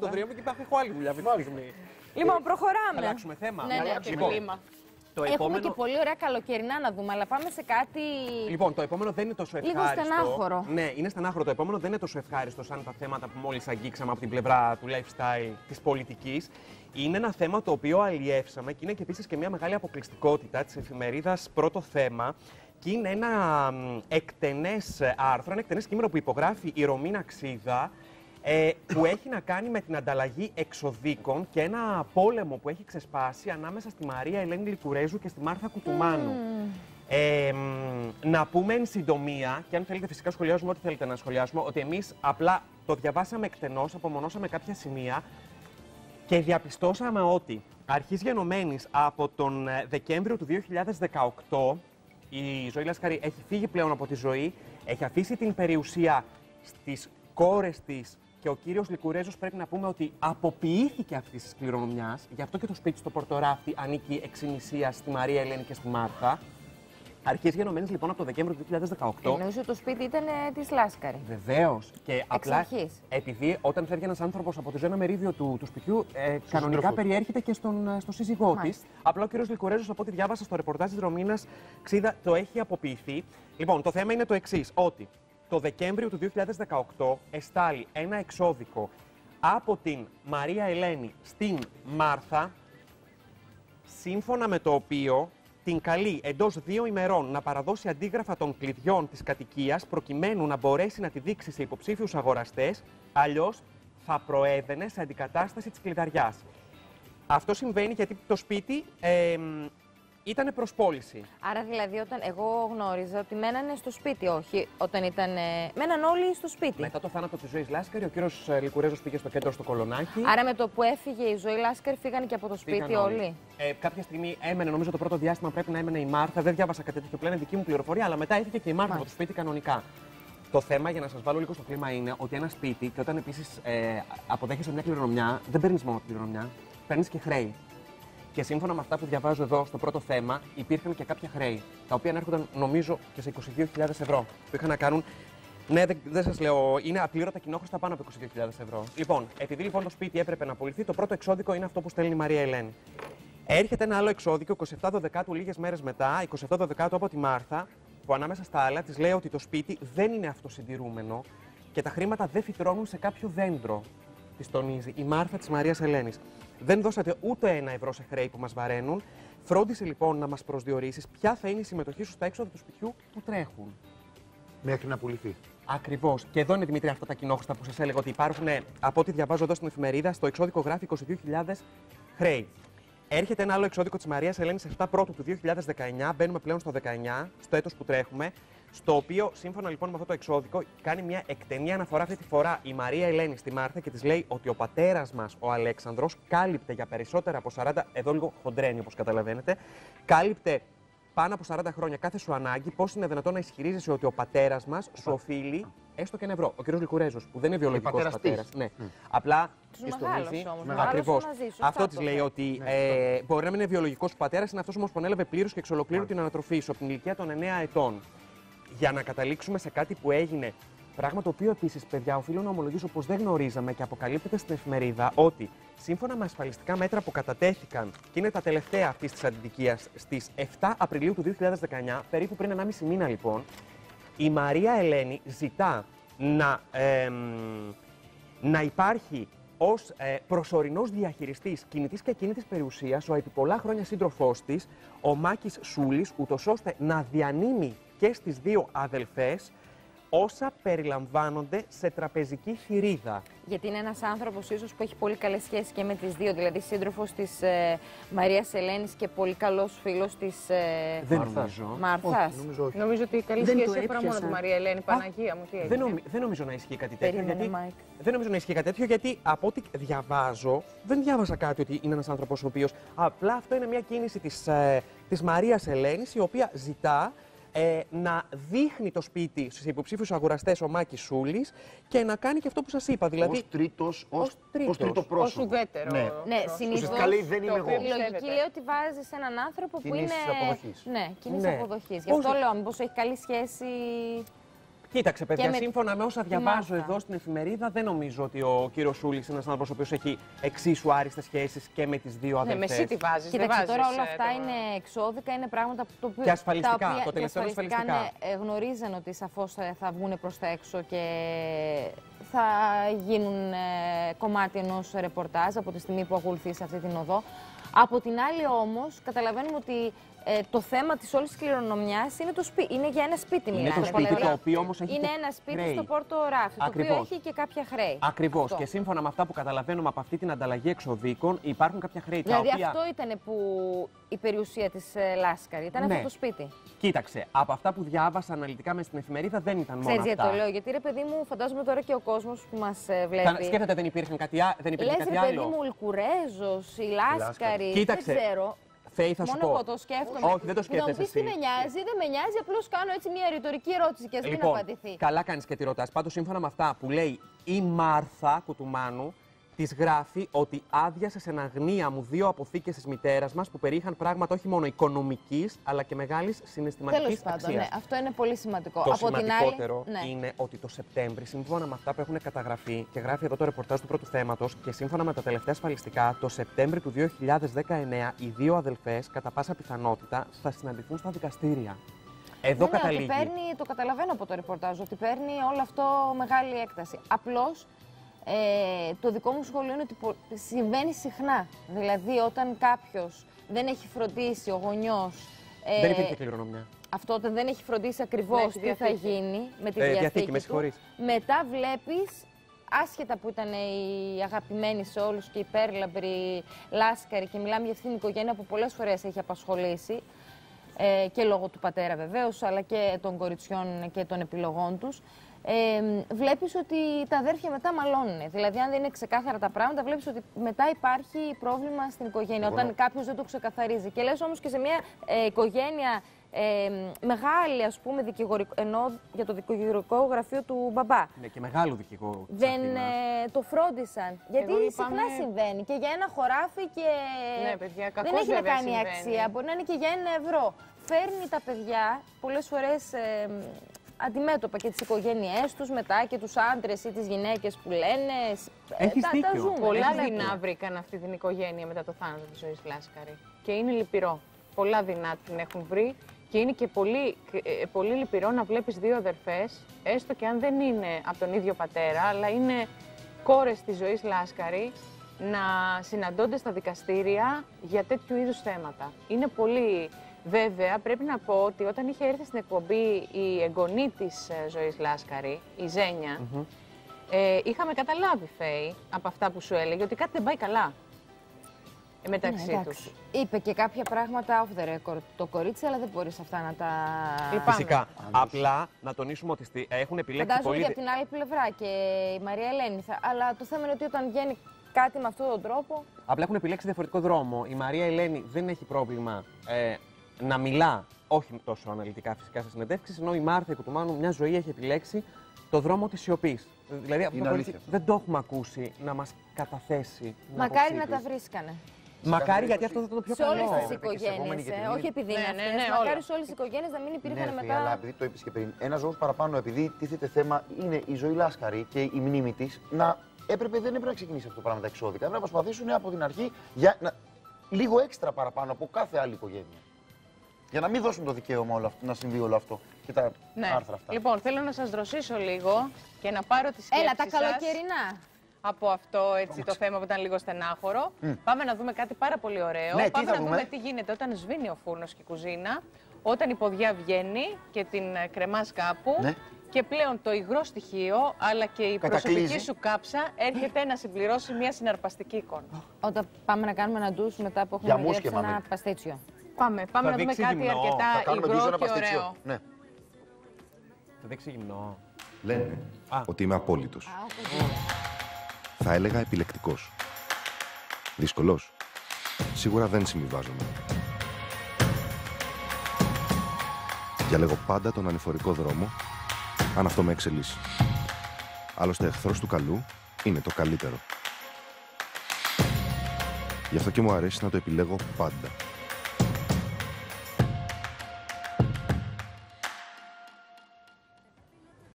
το δρύο και έχω άλλη δουλειά αυτή τη στιγμή. Λοιπόν, προχωράμε. Αλλάξουμε θέμα. Ναι, Έχουμε και πολύ ωραία καλοκαιρινά να δούμε, αλλά πάμε σε κάτι. Λοιπόν, το επόμενο δεν είναι τόσο ευχάριστο. Λίγο στενάχωρο. Ναι, είναι στενάχωρο. Το επόμενο δεν είναι τόσο ευχάριστο σαν τα θέματα που μόλις αγγίξαμε από την πλευρά του lifestyle, της πολιτικής. Είναι ένα θέμα το οποίο αλλιεύσαμε και είναι και επίσης και μια μεγάλη αποκλειστικότητα της εφημερίδας Πρώτο Θέμα. Και είναι ένα εκτενές άρθρο, ένα εκτενές κείμενο που υπογράφει η Ρωμίνα Ξίδα, που έχει να κάνει με την ανταλλαγή εξωδίκων και ένα πόλεμο που έχει ξεσπάσει ανάμεσα στη Μαρία Ελένη Λικουρέζου και στη Μάρθα Κουτουμάνου. Να πούμε εν συντομία, και αν θέλετε φυσικά σχολιάζουμε ό,τι θέλετε να σχολιάσουμε, ότι εμείς απλά το διαβάσαμε εκτενώς, απομονώσαμε κάποια σημεία και διαπιστώσαμε ότι αρχής γενομένης από τον Δεκέμβριο του 2018, η Ζωή Λάσκαρη έχει φύγει πλέον από τη ζωή, έχει αφήσει την περιουσία στις κόρες της και ο κύριος Λικουρέζος πρέπει να πούμε ότι αποποιήθηκε αυτής της κληρονομιάς, γι' αυτό και το σπίτι στο Πορτοράφτη ανήκει εξ ημισίας στη Μαρία Ελένη και στη Μάρθα. Αρχές γενομένης λοιπόν από το Δεκέμβριο του 2018. Εννοούσε ότι το σπίτι ήταν της Λάσκαρη. Βεβαίως. Και απλά επειδή όταν φεύγει ένας άνθρωπος από τη ζωή, ένα μερίδιο του σπιτιού, κανονικά περιέρχεται και στο σύζυγό της. Απλά ο κύριος Λικουρέζος, από ό,τι διάβασα στο ρεπορτάζ της Ρωμίνας Ξίδα, το έχει αποποιηθεί. Λοιπόν, το θέμα είναι το εξής, ότι το Δεκέμβριο του 2018 εστάλει ένα εξώδικο από την Μαρία Ελένη στην Μάρθα, σύμφωνα με το οποίο την καλεί εντός 2 ημερών να παραδώσει αντίγραφα των κλειδιών της κατοικίας προκειμένου να μπορέσει να τη δείξει σε υποψήφιους αγοραστές, αλλιώς θα προέβαινε σε αντικατάσταση της κλειδαριάς. Αυτό συμβαίνει γιατί το σπίτι ήταν προς πώληση. Άρα δηλαδή όταν εγώ γνώριζα ότι μένανε στο σπίτι, όχι όταν ήταν. Μέναν όλοι στο σπίτι. Μετά το θάνατο της Ζωής Λάσκαρη, ο κύριος Λικουρέζος πήγε στο κέντρο στο Κολονάκι. Άρα με το που έφυγε η Ζωή Λάσκαρη φύγανε και από το σπίτι όλοι. Κάποια στιγμή έμενε, νομίζω το πρώτο διάστημα πρέπει να έμενε η Μάρθα. Δεν διάβασα κάτι τέτοιο πλέον, δική μου πληροφορία, αλλά μετά έφυγε και η Μάρθα από το σπίτι κανονικά. Το θέμα, για να σας βάλω λίγο στο κλίμα, είναι ότι ένα σπίτι, και όταν επίσης αποδέχεσαι μια κληρονομιά, δεν παίρνεις μόνο κληρονομιά, παίρνεις και χρέη. Και σύμφωνα με αυτά που διαβάζω εδώ στο πρώτο θέμα, υπήρχαν και κάποια χρέη, τα οποία ανέρχονταν νομίζω και σε 22.000 ευρώ. Που είχαν να κάνουν. Ναι, δεν σας λέω, είναι απλήρωτα κοινόχρηστα πάνω από 22.000 ευρώ. Λοιπόν, επειδή λοιπόν το σπίτι έπρεπε να απολυθεί, το πρώτο εξώδικο είναι αυτό που στέλνει η Μαρία Ελένη. Έρχεται ένα άλλο εξώδικο, 27/12, λίγες μέρες μετά, 27/12 από τη Μάρθα, που ανάμεσα στα άλλα της λέει ότι το σπίτι δεν είναι αυτοσυντηρούμενο και τα χρήματα δεν φυτρώνουν σε κάποιο δέντρο. Της τονίζει η Μάρθα της Μαρίας Ελένης. Δεν δώσατε ούτε 1 ευρώ σε χρέη που μας βαραίνουν. Φρόντισε λοιπόν να μας προσδιορίσεις ποια θα είναι η συμμετοχή σου στα έξοδα του σπιτιού που τρέχουν. Μέχρι να πουληθεί. Ακριβώς. Και εδώ είναι, Δημήτρη, αυτά τα κοινόχρηστα που σας έλεγα ότι υπάρχουν, από ό,τι διαβάζω εδώ στην εφημερίδα, στο εξώδικο γράφει 22.000 χρέη. Έρχεται ένα άλλο εξώδικο της Μαρίας Ελένης 7 Πρώτου του 2019, μπαίνουμε πλέον στο 19, στο έτος που τρέχουμε, στο οποίο, σύμφωνα λοιπόν με αυτό το εξώδικο, κάνει μια εκτενή αναφορά αυτή τη φορά η Μαρία Ελένη στη Μάρθα και της λέει ότι ο πατέρας μας, ο Αλέξανδρος, κάλυπτε για περισσότερα από 40, εδώ λίγο χοντρένει όπως καταλαβαίνετε, κάλυπτε πάνω από 40 χρόνια κάθε σου ανάγκη, πώς είναι δυνατόν να ισχυρίζεσαι ότι ο πατέρας μας σου οφείλει έστω και 1 ευρώ. Ο κ. Λικουρέζος, που δεν είναι βιολογικός πατέρας. Ναι. Απλά ιστονίζει. Ακριβώς. Αυτό της λέει ότι μπορεί να μην είναι βιολογικός πατέρας, είναι αυτός όμως που ανέλαβε πλήρως και εξ ολοκλήρου την ανατροφή σου από την ηλικία των 9 ετών. Για να καταλήξουμε σε κάτι που έγινε, πράγμα το οποίο επίσης, παιδιά, οφείλω να ομολογήσω πως δεν γνωρίζαμε και αποκαλύπτεται στην εφημερίδα ότι σύμφωνα με ασφαλιστικά μέτρα που κατατέθηκαν και είναι τα τελευταία αυτής της αντιδικίας στις 7 Απριλίου του 2019, περίπου πριν 1,5 μήνα λοιπόν, η Μαρία Ελένη ζητά να υπάρχει ως προσωρινός διαχειριστής κινητής και ακίνητης περιουσίας ο επί πολλά χρόνια σύντροφός της, ο Μάκης Σούλης, ούτως ώστε να διανύμει και στις δύο αδελφές όσα περιλαμβάνονται σε τραπεζική θηρίδα. Γιατί είναι ένας άνθρωπος ίσως που έχει πολύ καλές σχέσεις και με τις δύο, δηλαδή σύντροφος της Μαρίας Ελένης και πολύ καλός φίλος της Μάρθας. Νομίζω ότι η καλή σχέση αφορά μόνο τη Μαρία Ελένη. Παναγία μου, τι έγινε. Δεν νομίζω να ισχύει κάτι τέτοιο. Δεν νομίζω να ισχύει κάτι τέτοιο, γιατί από ό,τι διαβάζω, δεν διάβασα κάτι ότι είναι ένας άνθρωπος ο οποίος. Απλά αυτό είναι μια κίνηση της Μαρίας Ελένης, η οποία ζητά να δείχνει το σπίτι στους υποψήφιους αγοραστές ο Μάκης Σούλης και να κάνει και αυτό που σας είπα. Δηλαδή, ως τρίτο πρόσωπο. Ως ουδέτερο. Ναι, συνήθως δεν είμαι εγώ. η λογική λέει ότι βάζεις έναν άνθρωπο που είναι. Αποδοχής. Ναι, κίνηση αποδοχής. Γι' αυτό λέω, μήπως έχει καλή σχέση. Κοίταξε, παιδιά, σύμφωνα με όσα διαβάζω εδώ στην εφημερίδα, δεν νομίζω ότι ο κύριος Σούλης είναι ένας άνθρωπος ο οποίος έχει εξίσου άριστες σχέσεις και με τις δύο αδελφές. Ναι, με εσύ τι βάζεις. Κοίταξε, τώρα όλα αυτά είναι εξώδικα, είναι πράγματα που και ασφαλιστικά. Τα οποία, το τελευταίο ασφαλιστικά. Γνωρίζαν ότι σαφώς θα βγουν προς τα έξω και θα γίνουν κομμάτι ενός ρεπορτάζ από τη στιγμή που ακολουθήσει αυτή την οδό. Από την άλλη όμως, καταλαβαίνουμε ότι το θέμα της όλης της κληρονομιάς είναι για ένα σπίτι. Είναι το σπίτι το οποίο όμως έχει είναι ένα σπίτι χρέη. στο Πόρτο Ράφι, το οποίο έχει και κάποια χρέη. Ακριβώς. Και σύμφωνα με αυτά που καταλαβαίνουμε από αυτή την ανταλλαγή εξοδίκων, υπάρχουν κάποια χρέη Δηλαδή τα οποία... αυτό ήταν που η περιουσία της Λάσκαρη, ήταν αυτό το σπίτι. Κοίταξε, από αυτά που διάβασα αναλυτικά μες στην εφημερίδα δεν ήταν μόνο αυτά. Γιατί το λέω, γιατί ρε παιδί μου, φαντάζομαι τώρα και ο κόσμος που μας βλέπει. Σκέφτεται, δεν υπήρχε κάτι άλλο. Λες ρε παιδί μου, ο Λικουρέζος, η Λάσκαρη, κοίταξε, δεν ξέρω. Φέη, θα σου Μόνο πω. εγώ το σκέφτομαι. Όχι, δεν το σκέφτεσαι. Να μου πεις τι με νοιάζει, δεν με νοιάζει, απλώς κάνω έτσι μια ρητορική ερώτηση και ας μην απαντηθεί. Καλά κάνεις και τη ρωτάς. Πάντως, σύμφωνα με αυτά που λέει η Μάρθα Κουτουμάνου, της γράφει ότι άδειασε σε αγνία μου 2 αποθήκες της μητέρας μας που περιείχαν πράγματα όχι μόνο οικονομικής αλλά και μεγάλης συναισθηματικής αξίας. Ναι, αυτό είναι πολύ σημαντικό. Το σημαντικότερο είναι ότι το Σεπτέμβρη, σύμφωνα με αυτά που έχουν καταγραφεί και γράφει εδώ το ρεπορτάζ του πρώτου θέματος και σύμφωνα με τα τελευταία ασφαλιστικά, το Σεπτέμβρη του 2019 οι 2 αδελφές κατά πάσα πιθανότητα θα συναντηθούν στα δικαστήρια. Εδώ καταλήγει. Ότι παίρνει, το καταλαβαίνω από το ρεπορτάζ, ότι παίρνει όλο αυτό μεγάλη έκταση. Απλώς το δικό μου σχόλιο είναι ότι συμβαίνει συχνά. Δηλαδή, όταν κάποιος δεν έχει φροντίσει, ο γονιός. Δεν υπήρχε κληρονομιά. Αυτό όταν δεν έχει φροντίσει ακριβώς τι θα γίνει με τη διαθήκη του. Μετά βλέπεις, άσχετα που ήταν η αγαπημένη σε όλους και η υπέρλαμπρη Λάσκαρη, και μιλάμε για αυτήν την οικογένεια που πολλές φορές έχει απασχολήσει. Και λόγω του πατέρα βεβαίως, αλλά και των κοριτσιών και των επιλογών τους. Βλέπεις ότι τα αδέρφια μετά μαλώνουν. Δηλαδή, αν δεν είναι ξεκάθαρα τα πράγματα, βλέπεις ότι μετά υπάρχει πρόβλημα στην οικογένεια. Όταν κάποιος δεν το ξεκαθαρίζει. Και λες όμως και σε μια οικογένεια μεγάλη, ας πούμε, ενώ για το δικηγορικό γραφείο του μπαμπά. Ναι, και μεγάλο δικηγόρο. Δεν το φρόντισαν. Γιατί συχνά συμβαίνει. Και για ένα χωράφι και ναι, παιδιά, δεν έχει να κάνει αξία. Μπορεί να είναι και για 1 ευρώ. Φέρνει τα παιδιά πολλές φορές αντιμέτωπα και τις οικογένειές τους μετά και τους άντρες ή τις γυναίκες που λένε. Τα ζούμε. Πολλά δεινά βρήκαν αυτή την οικογένεια μετά το θάνατο της ζωής Λάσκαρη. Και είναι λυπηρό. Πολλά δεινά την έχουν βρει και είναι και πολύ λυπηρό να βλέπεις 2 αδερφές, έστω και αν δεν είναι από τον ίδιο πατέρα, αλλά είναι κόρες της ζωής Λάσκαρη, να συναντώνται στα δικαστήρια για τέτοιου είδους θέματα. Είναι πολύ... Βέβαια, πρέπει να πω ότι όταν είχε έρθει στην εκπομπή η εγγονή της ζωής Λάσκαρη, η Ζένια, είχαμε καταλάβει, Φέη, από αυτά που σου έλεγε, ότι κάτι δεν πάει καλά μεταξύ τους. Είπε και κάποια πράγματα off the record το κορίτσι, αλλά δεν μπορείς αυτά να τα... Φυσικά. Απλά να τονίσουμε ότι έχουν επιλέξει πολύ... πολύ... και από την άλλη πλευρά και η Μαρία Ελένη. Αλλά το θέμα είναι ότι όταν βγαίνει κάτι με αυτόν τον τρόπο... Απλά έχουν επιλέξει διαφορετικό δρόμο. Η Μαρία Ελένη δεν έχει πρόβλημα να μιλά, όχι τόσο αναλυτικά φυσικά σε συνεντεύξεις, ενώ η Μάρθα Κουτουμάνου μια ζωή έχει επιλέξει το δρόμο της σιωπής. Δηλαδή αυτό το κορίτσι δεν το έχουμε ακούσει να μας καταθέσει. Μακάρι να τα βρίσκανε. Μακάρι, γιατί αυτό θα ήταν το πιο καλό. Σε όλες τις οικογένειες, όχι επειδή είναι αυτές, μακάρι σε όλες τις οικογένειες να μην υπήρχαν μετά... Αλλά επειδή το είπες και πριν, ένας λόγος παραπάνω, επειδή τίθεται θέμα, είναι η ζωή Λάσκαρη και η μνήμη της, δεν έπρεπε να ξεκινήσει αυτό το πράγμα τα εξώδικα. Έπρεπε να προσπαθήσουν από την αρχή λίγο έξτρα παραπάνω από κάθε άλλη οικογένεια. Για να μην δώσουν το δικαίωμα να συμβεί όλο αυτό και τα άρθρα αυτά. Λοιπόν, θέλω να σας δροσίσω λίγο και να πάρω τη σκέψη σας. Έλα, τα καλοκαιρινά. Από αυτό το θέμα που ήταν λίγο στενάχωρο. Πάμε να δούμε κάτι πάρα πολύ ωραίο. Ναι, πάμε να δούμε τι γίνεται όταν σβήνει ο φούρνος και η κουζίνα, όταν η ποδιά βγαίνει και την κρεμάς κάπου. Ναι. Και πλέον το υγρό στοιχείο, αλλά και η προσωπική σου κάψα έρχεται να συμπληρώσει μια συναρπαστική εικόνα. Όταν πάμε να κάνουμε ένα ντους μετά που έχουμε γεύσει ένα παστίτσιο. Πάμε να δούμε κάτι αρκετά υγρό και ωραίο. Ναι. Θα δείξει γυμνό. Λένε ότι είμαι απόλυτος. Θα έλεγα επιλεκτικός. Δύσκολος. Σίγουρα δεν συμβιβάζομαι. Διαλέγω πάντα τον ανηφορικό δρόμο, αν αυτό με εξελίσσει. Άλλωστε, εχθρός του καλού είναι το καλύτερο. Γι' αυτό και μου αρέσει να το επιλέγω πάντα.